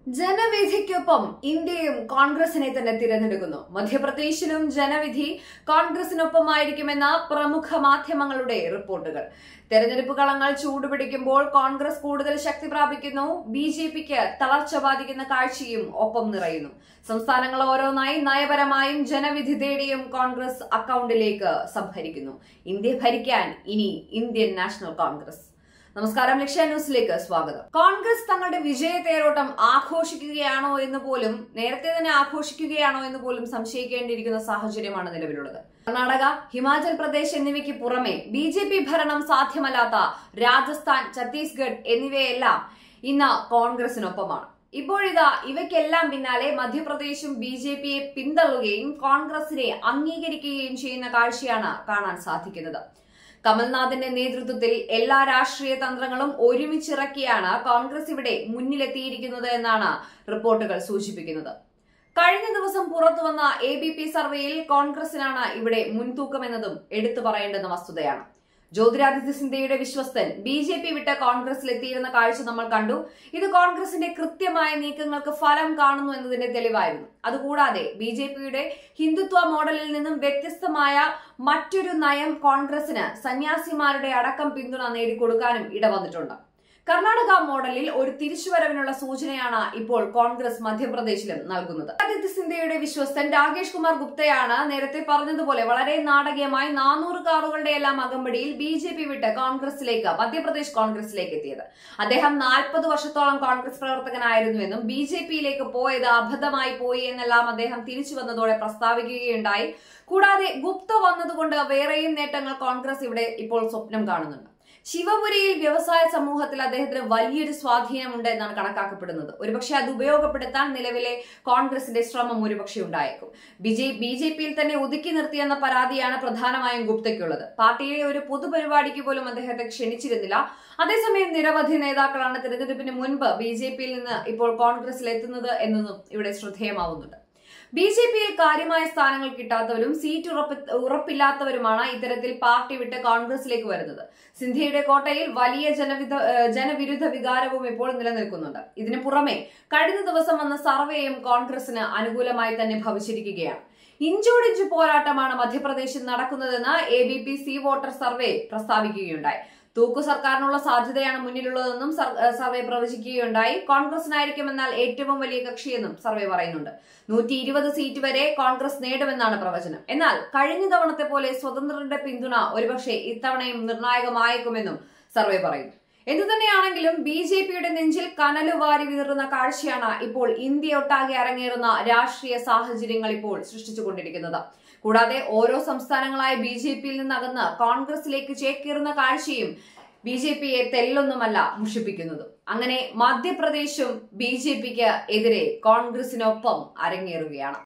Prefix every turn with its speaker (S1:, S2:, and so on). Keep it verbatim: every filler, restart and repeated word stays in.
S1: ജനവിധിക്കൊപ്പം ഇന്ത്യയും കോൺഗ്രസിനെ തന്നെ തിരഞ്ഞെടുക്കുന്നു. മധ്യപ്രദേശിലും ജനവിധി കോൺഗ്രസിനൊപ്പമായിരിക്കുമെന്ന പ്രമുഖ മാധ്യമങ്ങളുടെ റിപ്പോർട്ടുകൾ. തെരഞ്ഞെടുപ്പ് കളങ്ങൾ ചൂടുപിടിക്കുമ്പോൾ കോൺഗ്രസ് കൂടുതൽ ശക്തി പ്രാപിക്കുന്നു. ബി ജെ പിക്ക് തളർച്ച ബാധിക്കുന്ന കാഴ്ചയും ഒപ്പം നിറയുന്നു. സംസ്ഥാനങ്ങൾ ഓരോന്നായി നയപരമായും ജനവിധി തേടിയും കോൺഗ്രസ് അക്കൌണ്ടിലേക്ക് സംഭരിക്കുന്നു. ഇന്ത്യ ഭരിക്കാൻ ഇനി ഇന്ത്യൻ നാഷണൽ കോൺഗ്രസ്. നമസ്കാരം, ലക്ഷ്യ ന്യൂസിലേക്ക് സ്വാഗതം. കോൺഗ്രസ് തങ്ങളുടെ വിജയ തേരോട്ടം ആഘോഷിക്കുകയാണോ എന്ന് പോലും നേരത്തെ തന്നെ ആഘോഷിക്കുകയാണോ എന്ന് പോലും സംശയിക്കേണ്ടിയിരിക്കുന്ന സാഹചര്യമാണ് നിലവിലുള്ളത്. കർണാടക, ഹിമാചൽ പ്രദേശ് എന്നിവയ്ക്ക് പുറമെ ബി ജെ പി ഭരണം സാധ്യമല്ലാത്ത രാജസ്ഥാൻ, ഛത്തീസ്ഗഡ് എന്നിവയെല്ലാം ഇന്ന് കോൺഗ്രസിനൊപ്പമാണ്. ഇപ്പോഴിതാ ഇവയ്ക്കെല്ലാം പിന്നാലെ മധ്യപ്രദേശും ബി ജെ പിയെ പിന്തള്ളുകയും കോൺഗ്രസിനെ അംഗീകരിക്കുകയും ചെയ്യുന്ന കാഴ്ചയാണ് കാണാൻ സാധിക്കുന്നത്. കമൽനാഥിന്റെ നേതൃത്വത്തിൽ എല്ലാ രാഷ്ട്രീയ തന്ത്രങ്ങളും ഒരുമിച്ചിറക്കിയാണ് കോൺഗ്രസ് ഇവിടെ മുന്നിലെത്തിയിരിക്കുന്നത് എന്നാണ് റിപ്പോർട്ടുകൾ സൂചിപ്പിക്കുന്നത്. കഴിഞ്ഞ ദിവസം പുറത്തുവന്ന എ ബി പി സർവേയിൽ കോൺഗ്രസിനാണ് ഇവിടെ മുൻതൂക്കമെന്നതും എടുത്തു പറയേണ്ടുന്ന വസ്തുതയാണ്. ജ്യോതിരാദിത്യ സിന്ധ്യയുടെ വിശ്വസ്തൻ ബി ജെ പി വിട്ട് കോൺഗ്രസിലെത്തിയിരുന്ന കാഴ്ച നമ്മൾ കണ്ടു. ഇത് കോൺഗ്രസിന്റെ കൃത്യമായ നീക്കങ്ങൾക്ക് ഫലം കാണുന്നു എന്നതിന്റെ തെളിവായിരുന്നു. അതുകൂടാതെ ബി ജെ പിയുടെ ഹിന്ദുത്വ മോഡലിൽ നിന്നും വ്യത്യസ്തമായ മറ്റൊരു നയം കോൺഗ്രസിന് സന്യാസിമാരുടെ അടക്കം പിന്തുണ നേടിക്കൊടുക്കാനും ഇടവന്നിട്ടുണ്ട്. കർണാടക മോഡലിൽ ഒരു തിരിച്ചുവരവിനുള്ള സൂചനയാണ് ഇപ്പോൾ കോൺഗ്രസ് മധ്യപ്രദേശിലും നൽകുന്നത്. ആദിത്യ സിന്ധ്യയുടെ വിശ്വസ്തൻ രാകേഷ് കുമാർ ഗുപ്തയാണ് നേരത്തെ പറഞ്ഞതുപോലെ വളരെ നാടകീയമായി നാനൂറ് കാറുകളുടെ എല്ലാം അകമ്പടിയിൽ ബി ജെ പി വിട്ട് കോൺഗ്രസിലേക്ക് മധ്യപ്രദേശ് കോൺഗ്രസിലേക്ക് എത്തിയത്. അദ്ദേഹം നാൽപ്പത് വർഷത്തോളം കോൺഗ്രസ് പ്രവർത്തകനായിരുന്നുവെന്നും ബി ജെ പിയിലേക്ക് പോയത് അബദ്ധമായി പോയി എന്നെല്ലാം അദ്ദേഹം തിരിച്ചു വന്നതോടെ പ്രസ്താവിക്കുകയുണ്ടായി. കൂടാതെ ഗുപ്ത വന്നതുകൊണ്ട് വേറെയും നേട്ടങ്ങൾ കോൺഗ്രസ് ഇവിടെ ഇപ്പോൾ സ്വപ്നം കാണുന്നുണ്ട്. ശിവപുരിയിൽ വ്യവസായ സമൂഹത്തിൽ അദ്ദേഹത്തിന് വലിയൊരു സ്വാധീനമുണ്ട് എന്നാണ് കണക്കാക്കപ്പെടുന്നത്. ഒരുപക്ഷെ അത് ഉപയോഗപ്പെടുത്താൻ നിലവിലെ കോൺഗ്രസിന്റെ ശ്രമം ഒരുപക്ഷെ ഉണ്ടായേക്കും. ബിജെ ബി ജെ പിയിൽ തന്നെ ഒതുക്കി നിർത്തിയെന്ന പരാതിയാണ് പ്രധാനമായും ഗുപ്തയ്ക്കുള്ളത്. പാർട്ടിയിലെ ഒരു പൊതുപരിപാടിക്ക് പോലും അദ്ദേഹത്തെ ക്ഷണിച്ചിരുന്നില്ല. അതേസമയം നിരവധി നേതാക്കളാണ് തെരഞ്ഞെടുപ്പിന് മുൻപ് ബി ജെ പിയിൽ നിന്ന് ഇപ്പോൾ കോൺഗ്രസിൽ എത്തുന്നത് എന്നതും ഇവിടെ ശ്രദ്ധേയമാവുന്നുണ്ട്. ബി ജെ പിയിൽ കാര്യമായ സ്ഥാനങ്ങൾ കിട്ടാത്തവരും സീറ്റ് ഉറപ്പി ഉറപ്പില്ലാത്തവരുമാണ് ഇത്തരത്തിൽ പാർട്ടി വിട്ട് കോൺഗ്രസിലേക്ക് വരുന്നത്. സിന്ധ്യയുടെ കോട്ടയിൽ വലിയ ജനവിധ ജനവിരുദ്ധ വികാരവും ഇപ്പോൾ നിലനിൽക്കുന്നുണ്ട്. ഇതിനു പുറമെ കഴിഞ്ഞ ദിവസം വന്ന സർവേയും കോൺഗ്രസിന് അനുകൂലമായി തന്നെ ഭവിച്ചിരിക്കുകയാണ്. ഇഞ്ചോടിഞ്ച് പോരാട്ടമാണ് മധ്യപ്രദേശിൽ നടക്കുന്നതെന്ന് A B P C voter survey പ്രസ്താവിക്കുകയുണ്ടായി. തൂക്കു സർക്കാരിനുള്ള സാധ്യതയാണ് മുന്നിലുള്ളതെന്നും സർവേ പ്രവചിക്കുകയുണ്ടായി. കോൺഗ്രസിനായിരിക്കുമെന്നാൽ ഏറ്റവും വലിയ കക്ഷിയെന്നും സർവേ പറയുന്നുണ്ട്. നൂറ്റി ഇരുപത് സീറ്റ് വരെ കോൺഗ്രസ് നേടുമെന്നാണ് പ്രവചനം. എന്നാൽ കഴിഞ്ഞ തവണത്തെ പോലെ സ്വതന്ത്രരുടെ പിന്തുണ ഒരുപക്ഷെ ഇത്തവണയും നിർണായകമായേക്കുമെന്നും സർവേ പറയുന്നു. എന്തുതന്നെയാണെങ്കിലും ബി ജെ പിയുടെ നെഞ്ചിൽ കനലുവാരി വിതറുന്ന കാഴ്ചയാണ് ഇപ്പോൾ ഇന്ത്യയൊട്ടാകെ അരങ്ങേറുന്ന രാഷ്ട്രീയ സാഹചര്യങ്ങൾ ഇപ്പോൾ സൃഷ്ടിച്ചുകൊണ്ടിരിക്കുന്നത്. കൂടാതെ ഓരോ സംസ്ഥാനങ്ങളായി ബി ജെ പിയിൽ നിന്നകന്ന് കോൺഗ്രസിലേക്ക് ചേക്കേറുന്ന കാഴ്ചയും ബി ജെ പിയെ തെല്ലൊന്നുമല്ല മുഷിപ്പിക്കുന്നതും. അങ്ങനെ മധ്യപ്രദേശും ബി ജെ പിക്ക് എതിരെ കോൺഗ്രസിനൊപ്പം അരങ്ങേറുകയാണ്.